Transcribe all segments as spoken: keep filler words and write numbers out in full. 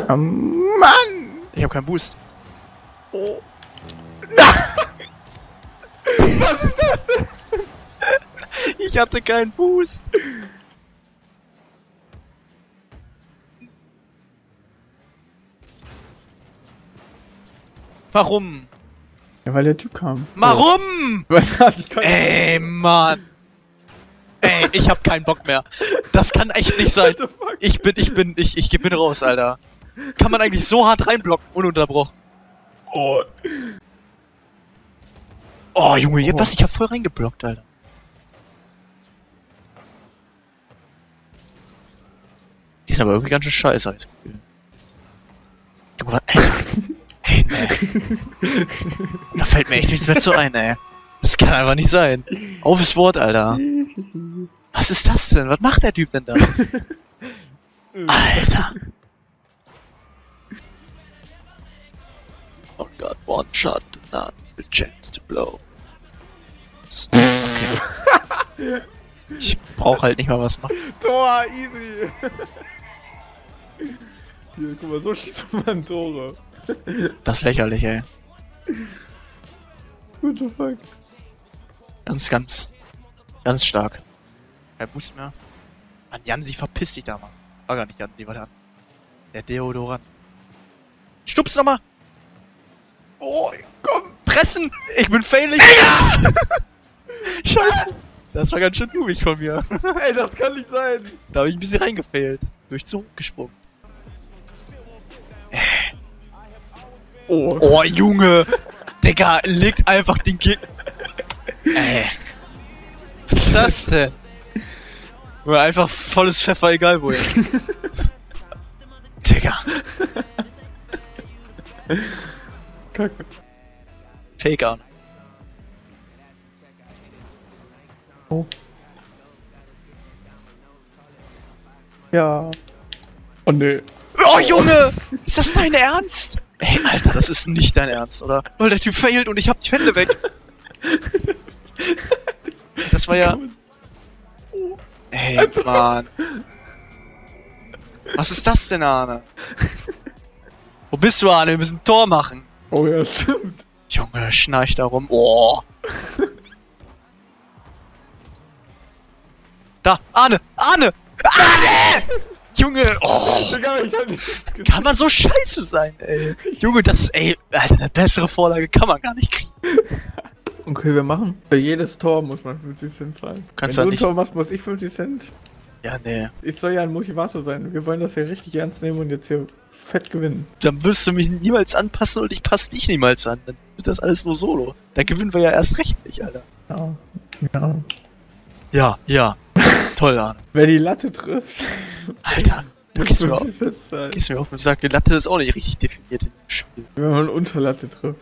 Oh Mann! Ich hab keinen Boost. Oh. Nein! Was ist das denn? Ich hatte keinen Boost. Warum? Ja, weil der Typ kam. Warum? Oh. Ich kann Ey, Mann. Ey, ich hab keinen Bock mehr. Das kann echt nicht sein. Ich bin, ich bin, ich, ich bin raus, Alter. Kann man eigentlich so hart reinblocken, ununterbrochen? Oh. Oh, Junge, jetzt, was? Ich hab voll reingeblockt, Alter. Die sind aber irgendwie ganz schön scheiße, als Gefühl. Junge, was? Ey, ey, nee. Da fällt mir echt nichts mehr zu ein, ey. Das kann einfach nicht sein. Aufs Wort, Alter. Was ist das denn? Was macht der Typ denn da? Alter. Oh Gott, one shot, not a chance to blow. Okay. Ich brauch halt nicht mal was machen. Tor, easy! Hier, guck mal, so schießt man Tore. Das ist lächerlich, ey. What the fuck? Ganz, ganz, ganz stark. Kein Boost mehr. Mann, Jansi, verpiss dich da mal. War gar nicht Jansi, war der, der Deodorant. Stups nochmal! Oh, komm, pressen! Ich bin failing! Scheiße! Das war ganz schön noobig von mir. Ey, das kann nicht sein! Da habe ich ein bisschen reingefailt. Bin ich zu hoch gesprungen. Oh. Oh, Junge! Digga, legt einfach den Kick. Ey. Was ist das denn? Oder einfach volles Pfeffer, egal woher. Digga. Kacke. Fake an. Oh. Ja. Oh ne. Oh, Junge! Ist das dein Ernst? Ey, Alter, das ist nicht dein Ernst, oder? Weil der Typ failt und ich hab die Hände weg. Das war ja... Ey, Mann. Was ist das denn, Arne? Wo bist du, Arne? Wir müssen ein Tor machen. Oh ja, stimmt. Junge, schnarch da rum. Oh. Da, Arne! Arne! Arne! Junge, oh. Digga, ich hab nicht Kann man so scheiße sein, ey? Junge, das ist, ey, Alter, eine bessere Vorlage kann man gar nicht kriegen. Okay, wir machen. Für jedes Tor muss man fünfzig Cent zahlen. Kannst Wenn du du ein nicht- Tor machst, muss ich fünfzig Cent. Ja, nee. Ich soll ja ein Motivator sein. Wir wollen das hier richtig ernst nehmen und jetzt hier fett gewinnen. Dann wirst du mich niemals anpassen und ich passe dich niemals an. Dann wird das alles nur solo. Dann gewinnen wir ja erst recht nicht, Alter. Ja. Ja. Ja, ja. Toll, Arne. Wer die Latte trifft. Alter, du gehst mir auf. fünfzig Cent zahlen. Gehst mir auf und sagst, die Latte ist auch nicht richtig definiert in diesem Spiel. Wenn man Unterlatte trifft.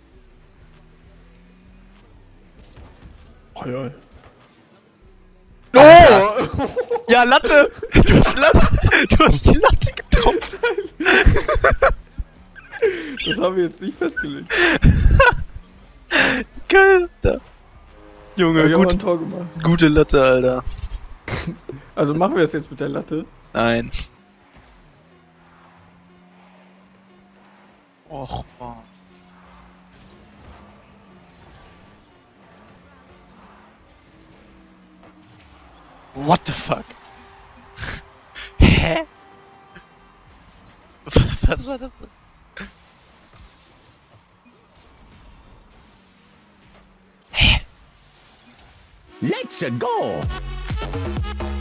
Oh lol. Alter. Ja, Latte! Du hast Latte! Du hast die Latte getroffen! Das haben wir jetzt nicht festgelegt. Geil, Alter. Junge, Ich hab mal ein gut, Tor gemacht. gute Latte, Alter. Also machen wir das jetzt mit der Latte. Nein. Och, Mann. What the fuck? Hä? Was war das? Let's go!